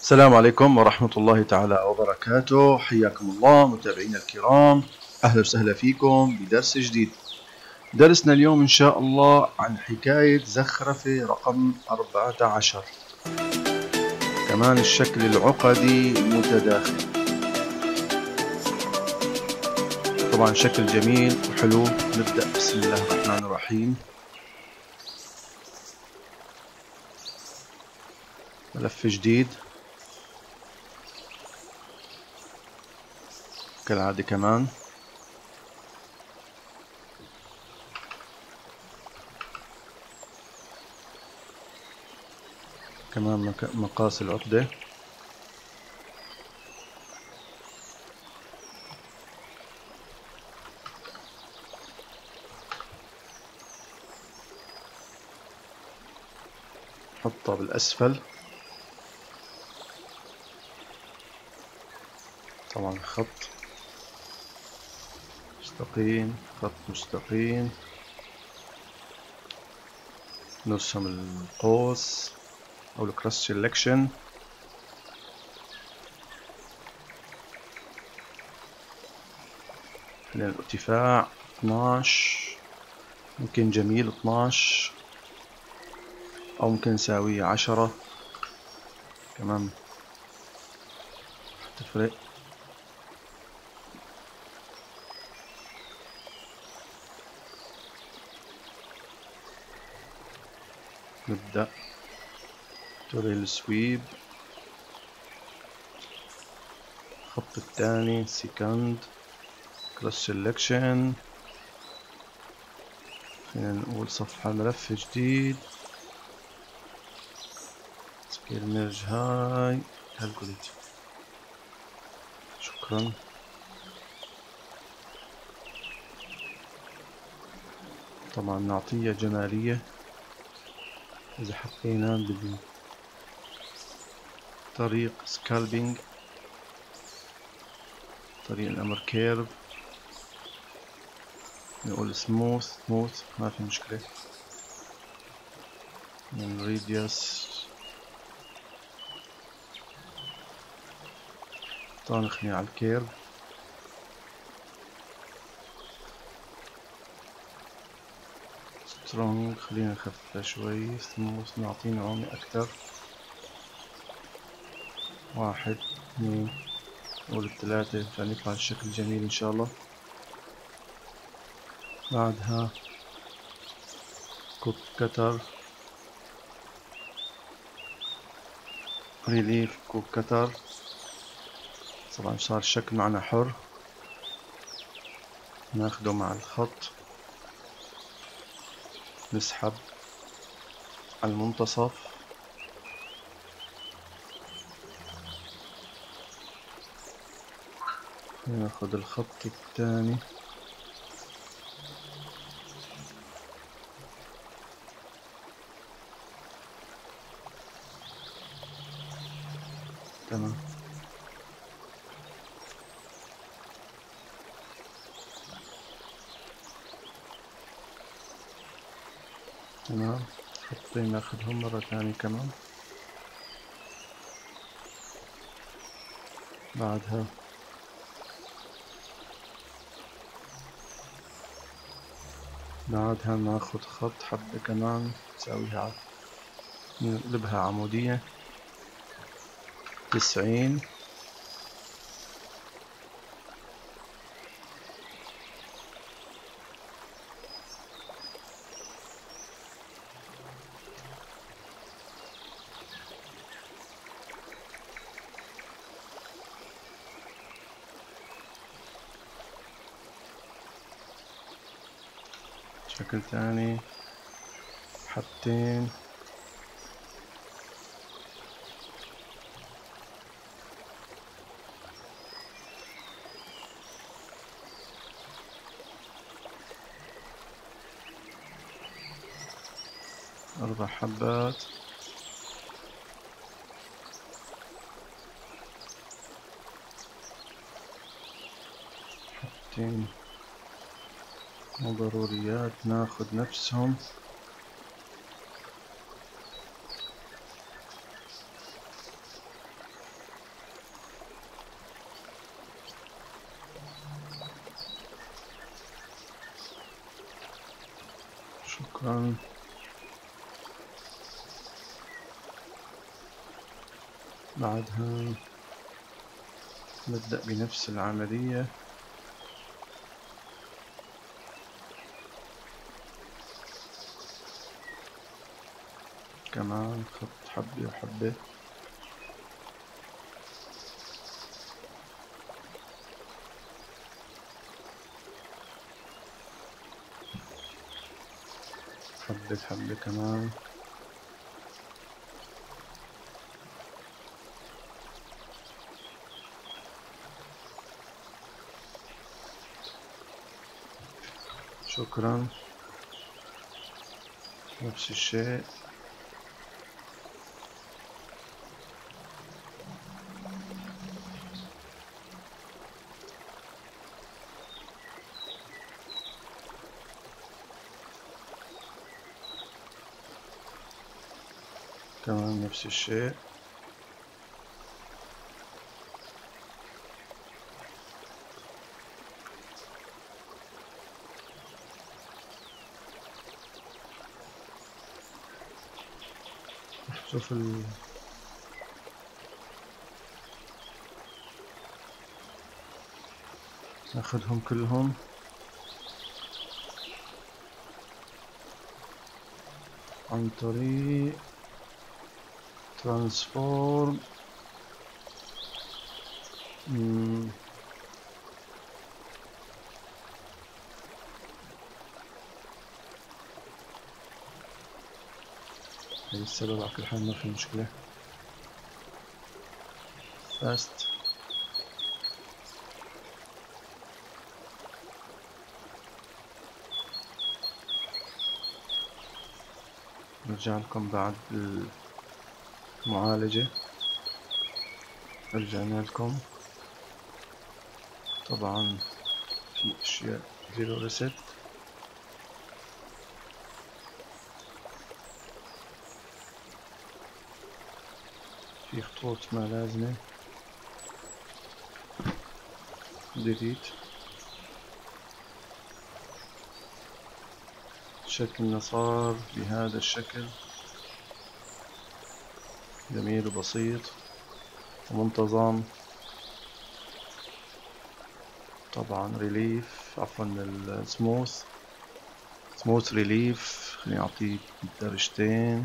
السلام عليكم ورحمة الله تعالى وبركاته. حياكم الله متابعينا الكرام، أهلا وسهلا فيكم بدرس جديد. درسنا اليوم إن شاء الله عن حكاية زخرفة رقم 14، كمان الشكل العقدي متداخل. طبعا شكل جميل وحلو. نبدأ بسم الله الرحمن الرحيم. ملف جديد كالعادة، كمان مقاس العقدة. حطها بالأسفل. طبعا خط مستقيم، خط مستقيم. نرسم القوس أو الكروس سيلكشن. الارتفاع 12، ممكن جميل 12 أو ممكن نساويه 10 كمان تفرق. نبدأ توريل سويب. الخط الثاني سكند كروس سيلكشن. خلينا نقول صفحة ملف جديد. سكيل ميرج هاي كالكوليت. شكرا. طبعا نعطيها جمالية إذا حبينا بطريق سكالبينج، طريق الأمر كيرف. نقول سموث ما في مشكلة. من ريديوس طانخني على الكيرف. سترونج خلينا نخففها شوي. سموث نعطيه نعومة أكتر. 1 2 نقول 3 عشان يطلع الشكل جميل إن شاء الله. بعدها كوب كتر، ريليف كوب كتر. طبعا صار الشكل معنا حر. ناخده مع الخط، نسحب على المنتصف. ناخد الخط الثاني تمام. خطين ناخدهم مرة ثانية كمان. بعدها ناخد خط حبة كمان نساويها، نقلبها عمودية 90. شكل ثاني حبتين. أربع حبات. حبتين مو ضروريات ناخد نفسهم. شكرا. بعدها نبدأ بنفس العملية، كمان خط حبة وحبة. حبة حبة كمان. شكرا. نفس الشيء. كمان نفس الشيء. شوف ناخذهم كلهم. عن طريق ترانسفورم. هي السبب على كل حال، ما في مشكلة. فاست. نرجع لكم بعد المعالجة. رجعنا لكم. طبعا في اشياء زيرو ريست. في خطوط ما لازمة ديليت. شكلنا صار بهذا الشكل، جميل وبسيط ومنتظم. طبعا ريليف، عفوا سموث ريليف، خليني اعطيه درجتين.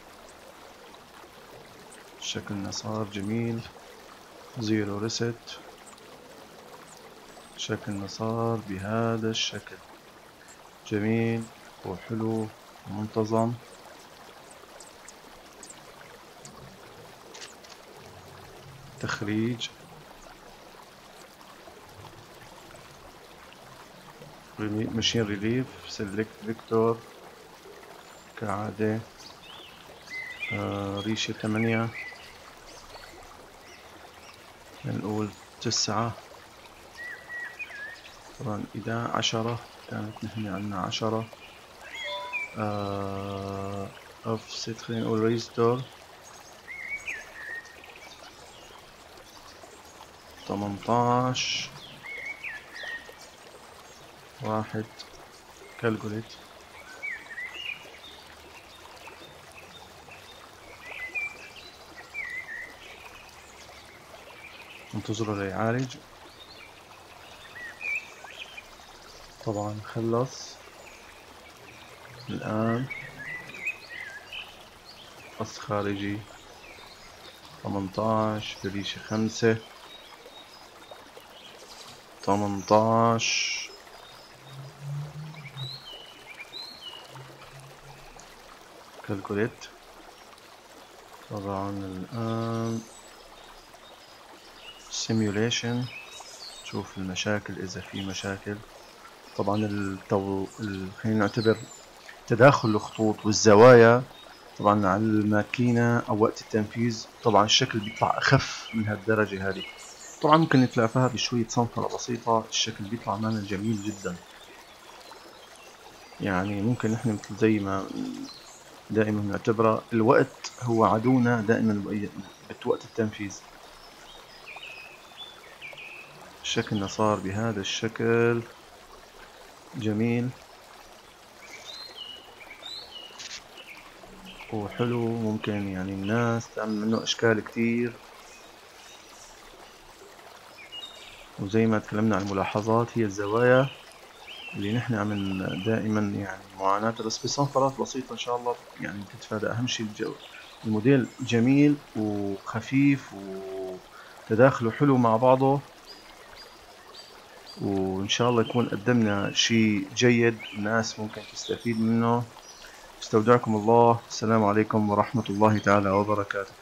شكلنا صار جميل. زيرو ريست. شكلنا صار بهذا الشكل، جميل وحلو ومنتظم. تخريج. ماشين ريليف. سيلكت فيكتور كعادة. ريشة 8. نقول 9. طبعا إذا 10 كانت نحن عنا 10. offset خلينا نقول ريستور 18. 1 كالكوليت. انتظروا ليعالج. طبعا خلص الآن. قص خارجي 18 بريشة 5. 18 كالكوليت. طبعا الآن سيميوليشن، شوف المشاكل إذا في مشاكل. طبعا خلينا نعتبر تداخل الخطوط والزوايا. طبعا على الماكينة أو وقت التنفيذ طبعا الشكل بيطلع أخف من هالدرجة هذه. طبعا ممكن نتلافاها بشوية صنفرة بسيطة، الشكل بيطلع معنا جميل جدا. يعني ممكن نحن مثل زي ما دائما نعتبره الوقت هو عدونا دائما بوقت التنفيذ. شكلنا صار بهذا الشكل، جميل. وحلو، ممكن يعني الناس تعمل منه أشكال كتير. وزي ما تكلمنا عن الملاحظات، هي الزوايا اللي نحن عم دائما يعني معاناتها، بس بصنفرات بسيطة إن شاء الله يعني تتفادى. أهم شيء الموديل جميل وخفيف وتداخله حلو مع بعضه، وإن شاء الله يكون قدمنا شيء جيد الناس ممكن تستفيد منه. استودعكم الله، السلام عليكم ورحمة الله تعالى وبركاته.